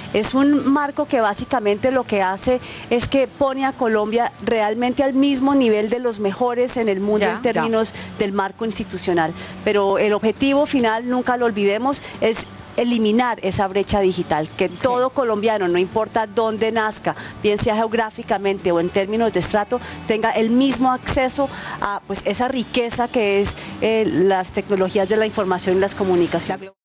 Es un marco que básicamente lo que hace es que pone a Colombia realmente al mismo nivel de los mejores en el mundo en términos del marco institucional. Pero el objetivo final, nunca lo olvidemos, es eliminar esa brecha digital, que todo colombiano, no importa dónde nazca, bien sea geográficamente o en términos de estrato, tenga el mismo acceso a pues, esa riqueza que es las tecnologías de la información y las comunicaciones.